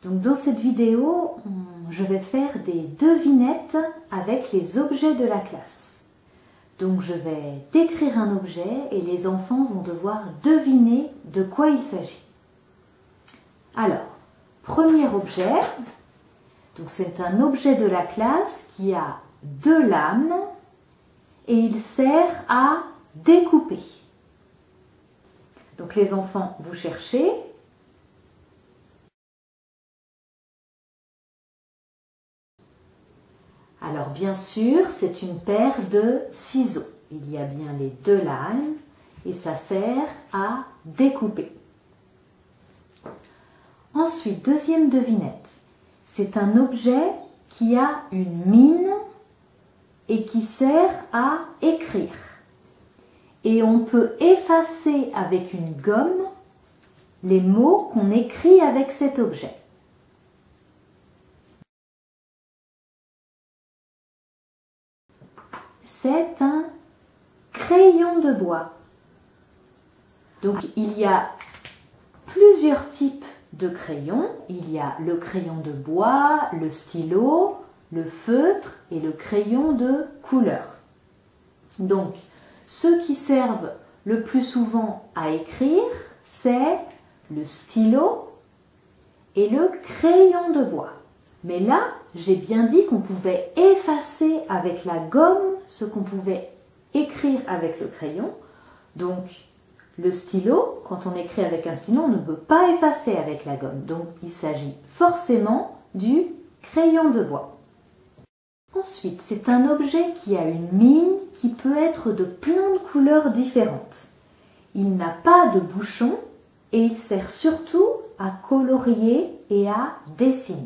Donc dans cette vidéo, je vais faire des devinettes avec les objets de la classe. Donc je vais décrire un objet et les enfants vont devoir deviner de quoi il s'agit. Alors, premier objet, donc c'est un objet de la classe qui a 2 lames et il sert à découper. Donc les enfants, vous cherchez. Alors bien sûr, c'est une paire de ciseaux. Il y a bien les 2 lames et ça sert à découper. Ensuite, deuxième devinette. C'est un objet qui a une mine et qui sert à écrire. Et on peut effacer avec une gomme les mots qu'on écrit avec cet objet. C'est un crayon de bois. Donc il y a plusieurs types de crayons. Il y a le crayon de bois, le stylo, le feutre et le crayon de couleur. Donc ceux qui servent le plus souvent à écrire, c'est le stylo et le crayon de bois. Mais là, j'ai bien dit qu'on pouvait effacer avec la gomme ce qu'on pouvait écrire avec le crayon. Donc, le stylo, quand on écrit avec un stylo, on ne peut pas effacer avec la gomme. Donc, il s'agit forcément du crayon de bois. Ensuite, c'est un objet qui a une mine qui peut être de plein de couleurs différentes. Il n'a pas de bouchon et il sert surtout à colorier et à dessiner.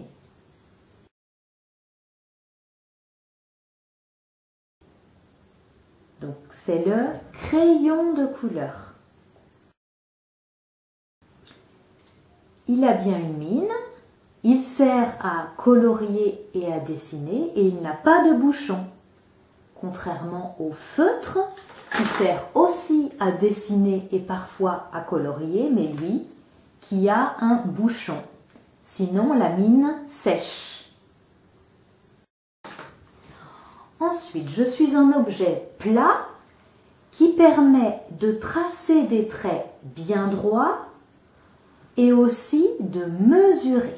Donc, c'est le crayon de couleur. Il a bien une mine, il sert à colorier et à dessiner et il n'a pas de bouchon. Contrairement au feutre, qui sert aussi à dessiner et parfois à colorier, mais lui, qui a un bouchon. Sinon, la mine sèche. Ensuite, je suis un objet plat qui permet de tracer des traits bien droits et aussi de mesurer.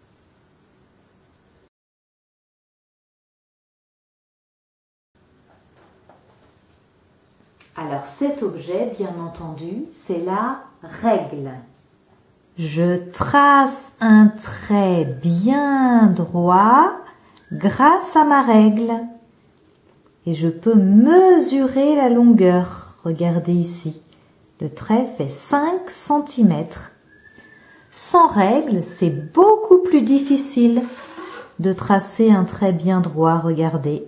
Alors cet objet, bien entendu, c'est la règle. Je trace un trait bien droit grâce à ma règle. Et je peux mesurer la longueur. Regardez ici. Le trait fait 5 cm. Sans règle, c'est beaucoup plus difficile de tracer un trait bien droit. Regardez.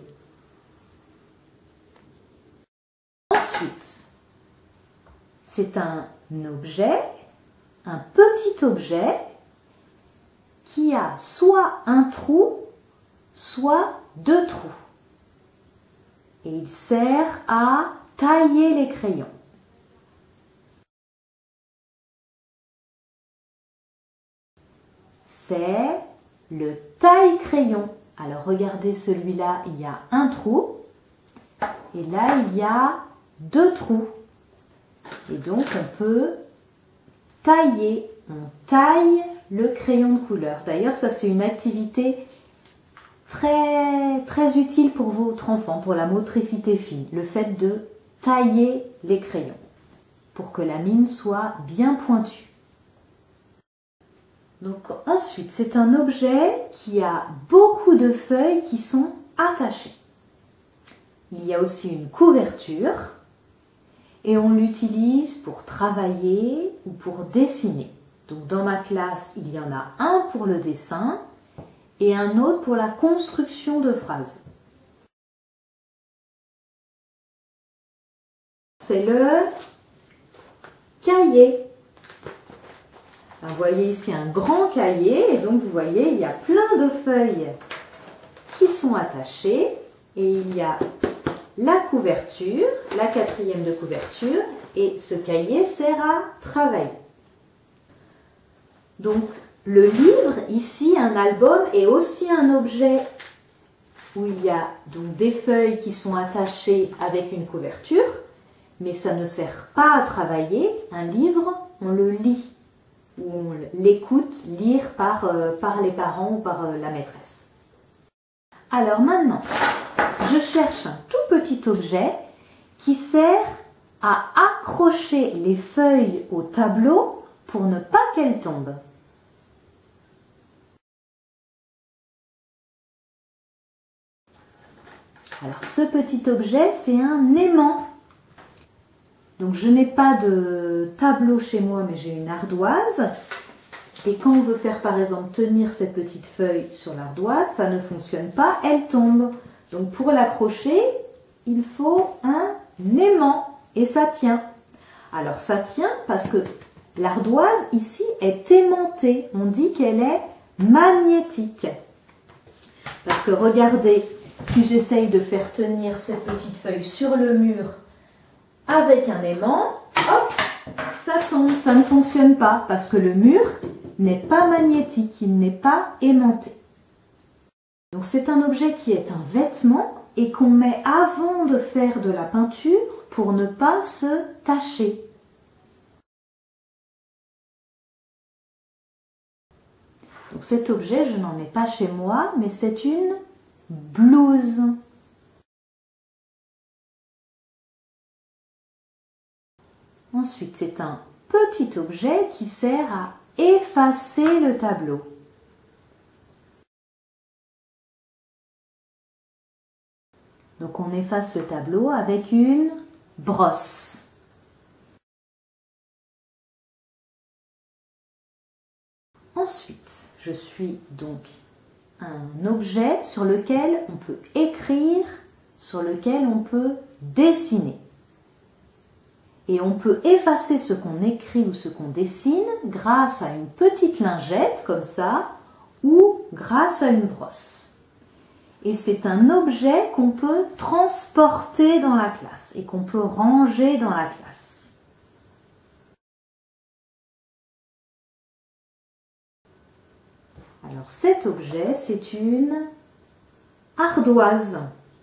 Ensuite, c'est un objet, un petit objet qui a soit un trou, soit 2 trous. Et il sert à tailler les crayons. C'est le taille-crayon. Alors regardez celui-là, il y a un trou. Et là, il y a 2 trous. Et donc, on peut tailler. On taille le crayon de couleur. D'ailleurs, ça c'est une activité très utile pour votre enfant, pour la motricité fine, le fait de tailler les crayons pour que la mine soit bien pointue. Donc ensuite, c'est un objet qui a beaucoup de feuilles qui sont attachées. Il y a aussi une couverture et on l'utilise pour travailler ou pour dessiner. Donc dans ma classe, il y en a un pour le dessin et un autre pour la construction de phrases. C'est le cahier. Alors, vous voyez ici un grand cahier et donc vous voyez il y a plein de feuilles qui sont attachées et il y a la couverture, la 4e de couverture et ce cahier sert à travailler. Donc le livre, ici, un album, est aussi un objet où il y a donc des feuilles qui sont attachées avec une couverture, mais ça ne sert pas à travailler. Un livre, on le lit, ou on l'écoute lire par les parents ou par la maîtresse. Alors maintenant, je cherche un tout petit objet qui sert à accrocher les feuilles au tableau pour ne pas qu'elles tombent. Alors ce petit objet, c'est un aimant. Donc je n'ai pas de tableau chez moi, mais j'ai une ardoise. Et quand on veut faire par exemple tenir cette petite feuille sur l'ardoise, ça ne fonctionne pas, elle tombe. Donc pour l'accrocher, il faut un aimant et ça tient. Alors ça tient parce que l'ardoise ici est aimantée. On dit qu'elle est magnétique. Parce que regardez, si j'essaye de faire tenir cette petite feuille sur le mur avec un aimant, hop, ça tombe, ça ne fonctionne pas parce que le mur n'est pas magnétique, il n'est pas aimanté. Donc c'est un objet qui est un vêtement et qu'on met avant de faire de la peinture pour ne pas se tacher. Donc cet objet, je n'en ai pas chez moi, mais c'est une blouse. Ensuite, c'est un petit objet qui sert à effacer le tableau. Donc on efface le tableau avec une brosse. Ensuite, je suis donc un objet sur lequel on peut écrire, sur lequel on peut dessiner. Et on peut effacer ce qu'on écrit ou ce qu'on dessine grâce à une petite lingette comme ça ou grâce à une brosse. Et c'est un objet qu'on peut transporter dans la classe et qu'on peut ranger dans la classe. Alors cet objet, c'est une ardoise.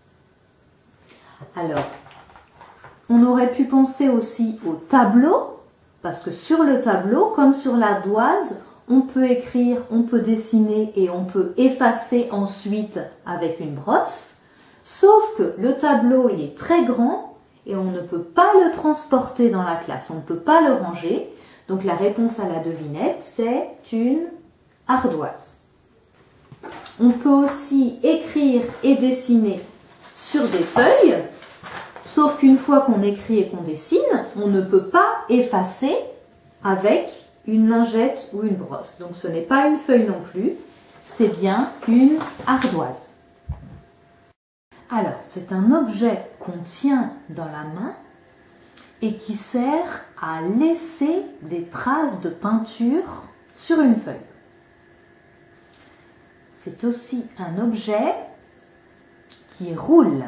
Alors, on aurait pu penser aussi au tableau, parce que sur le tableau, comme sur l'ardoise, on peut écrire, on peut dessiner et on peut effacer ensuite avec une brosse. Sauf que le tableau, il est très grand et on ne peut pas le transporter dans la classe, on ne peut pas le ranger. Donc la réponse à la devinette, c'est une ardoise. On peut aussi écrire et dessiner sur des feuilles. Sauf qu'une fois qu'on écrit et qu'on dessine, on ne peut pas effacer avec une lingette ou une brosse. Donc ce n'est pas une feuille non plus, c'est bien une ardoise. Alors, c'est un objet qu'on tient dans la main et qui sert à laisser des traces de peinture sur une feuille. C'est aussi un objet qui roule.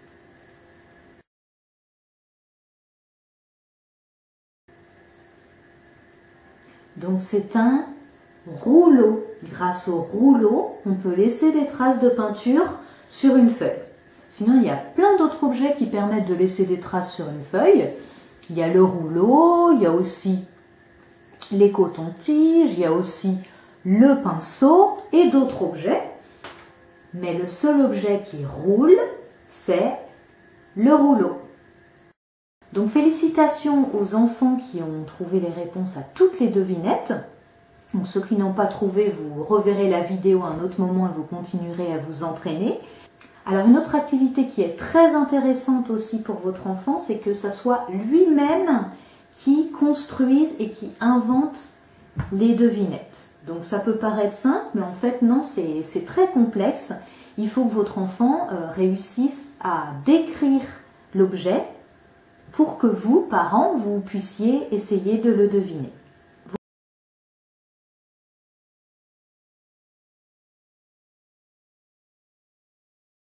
Donc c'est un rouleau. Grâce au rouleau, on peut laisser des traces de peinture sur une feuille. Sinon, il y a plein d'autres objets qui permettent de laisser des traces sur une feuille. Il y a le rouleau, il y a aussi les cotons-tiges, il y a aussi le pinceau et d'autres objets. Mais le seul objet qui roule, c'est le rouleau. Donc félicitations aux enfants qui ont trouvé les réponses à toutes les devinettes. Donc, ceux qui n'ont pas trouvé, vous reverrez la vidéo à un autre moment et vous continuerez à vous entraîner. Alors une autre activité qui est très intéressante aussi pour votre enfant, c'est que ce soit lui-même qui construise et qui invente les devinettes. Donc ça peut paraître simple, mais en fait non, c'est très complexe. Il faut que votre enfant réussisse à décrire l'objet pour que vous, parents, vous puissiez essayer de le deviner.